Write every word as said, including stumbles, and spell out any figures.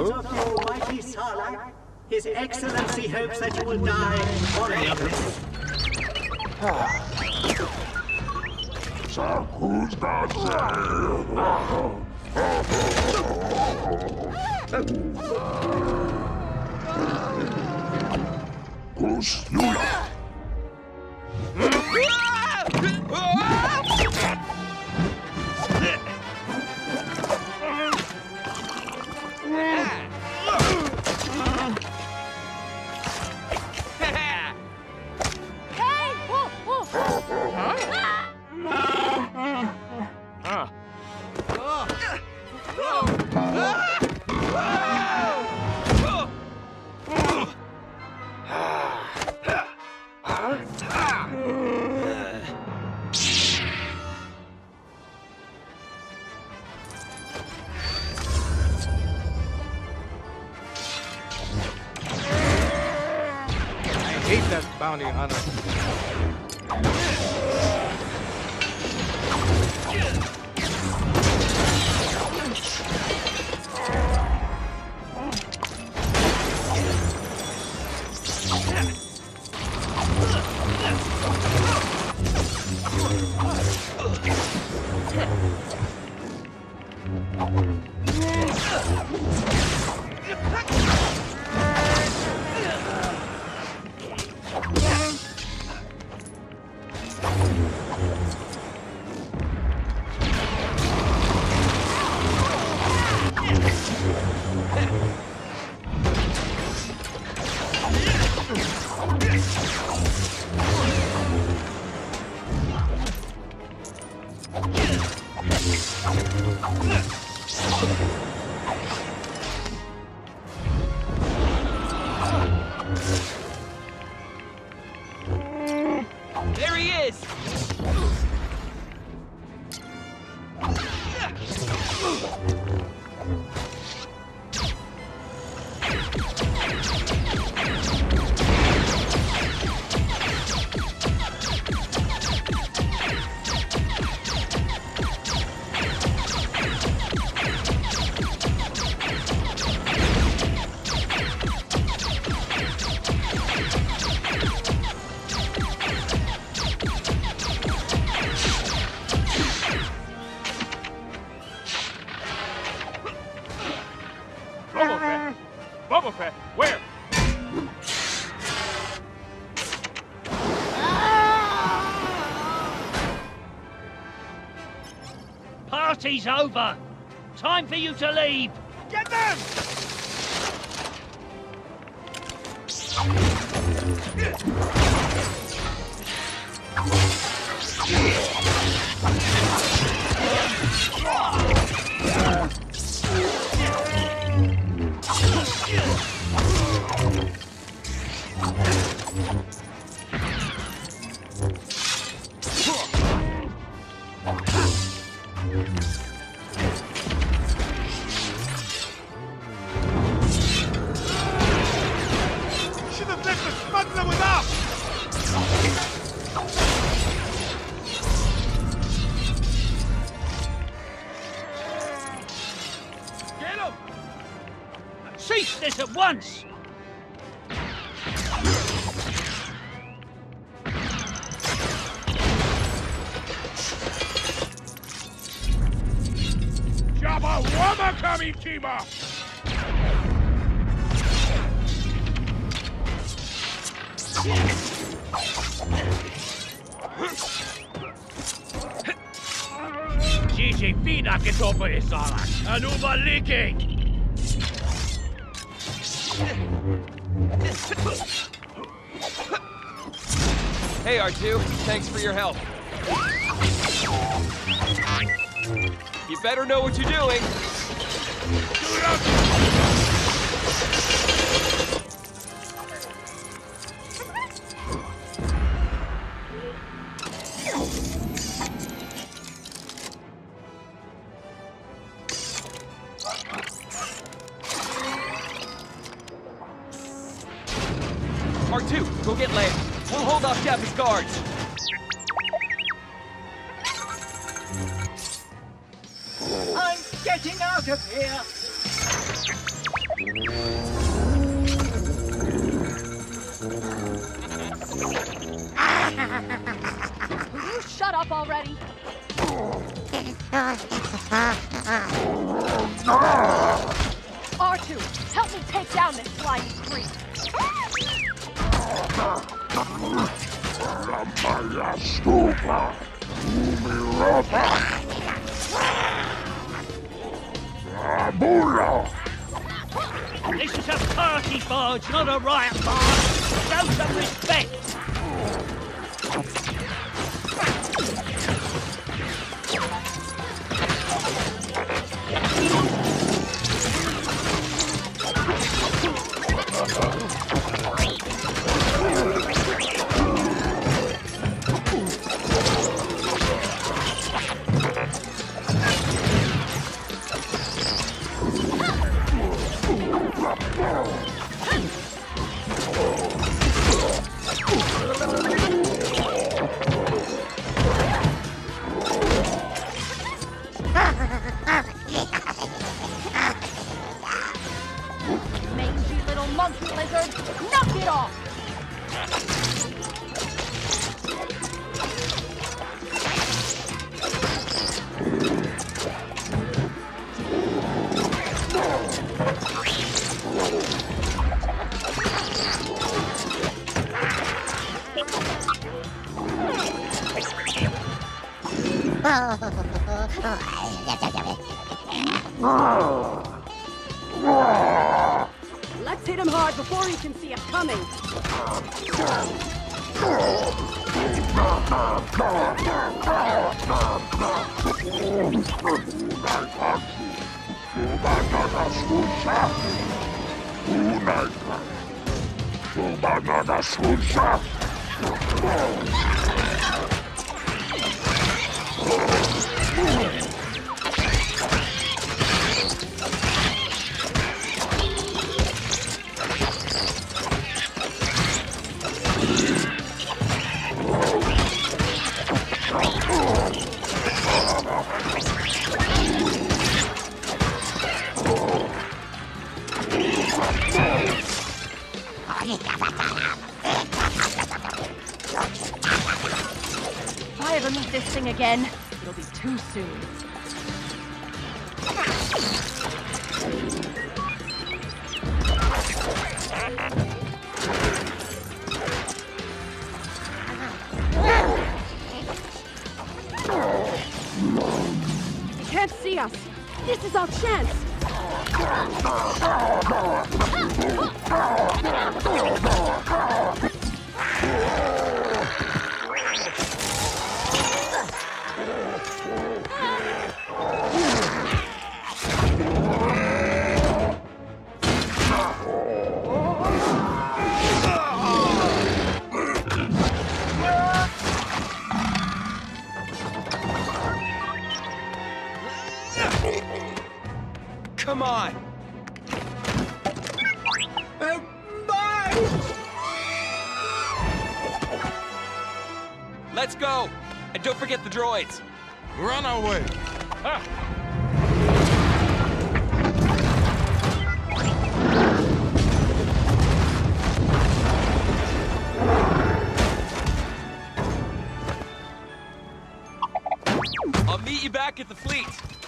of the almighty Sarlacc. His Excellency hopes that you will die honorably. Sarku's got Kus Lula. Bounty hunter. There he is! Boba Fett! Boba Fett! Where? Party's over. Time for you to leave. Get them! Should have left the smuggler with us! Get him! Cease this at once! Jabba Wamma Kamitima! Gigi Fina get over his Sarlacc and overleaking! Hey, R two. Thanks for your help. You better know what you're doing. R two, go get Leia. We'll hold off Jabba's guards. I'm getting out of here! Will you shut up already? R two, help me take down this slimy creep. Ramaya Stupa, Umirapa, Abula. This is a party barge, not a riot barge. Show some respect. Mangy little monkey lizard, knock it off! Let's hit him hard before he can see us coming. If I ever meet this thing again, it'll be too soon. He can't see us. This is our chance. Come on! Let's go! And don't forget the droids! We're on our way. I'll meet you back at the fleet!